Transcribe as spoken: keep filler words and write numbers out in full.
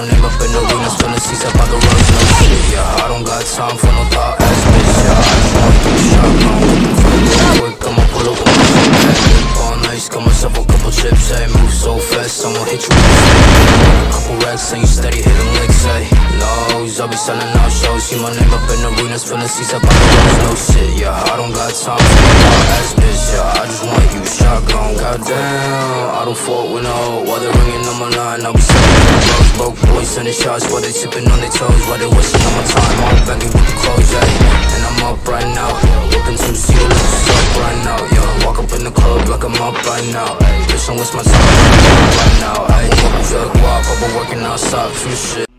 my name up in the arena, spilling seats up by the roads, no shit, yeah. I don't got time for no thought ass bitch, yeah. I just want you to shotgun, looking for the real quick, I'ma pull up with my shit back. Lip all nice, got myself a couple chips, ayy. Move so fast, I'ma hit you with a stick. A couple racks, and you steady hitting licks, ayy. Lows, I'll be selling out shows, see my name up in the arena, spilling seats up by the roads, no shit, yeah. I don't got time for no thought ass bitch, yeah. I just want you shotgun, goddamn. I don't fault with no, while they're ringing on my line, I'll be selling drugs. Broke boys sending shots while they tipping on their toes, while they wasting on my time. I'm Bentley with the clothes, ayy. And I'm up right now, whipping two sealers up right now, yeah. Walk up in the club like I'm up right now, ayy. Bitch, don't waste my time right now, ayy. Drug walk, I've been working outside, few shit.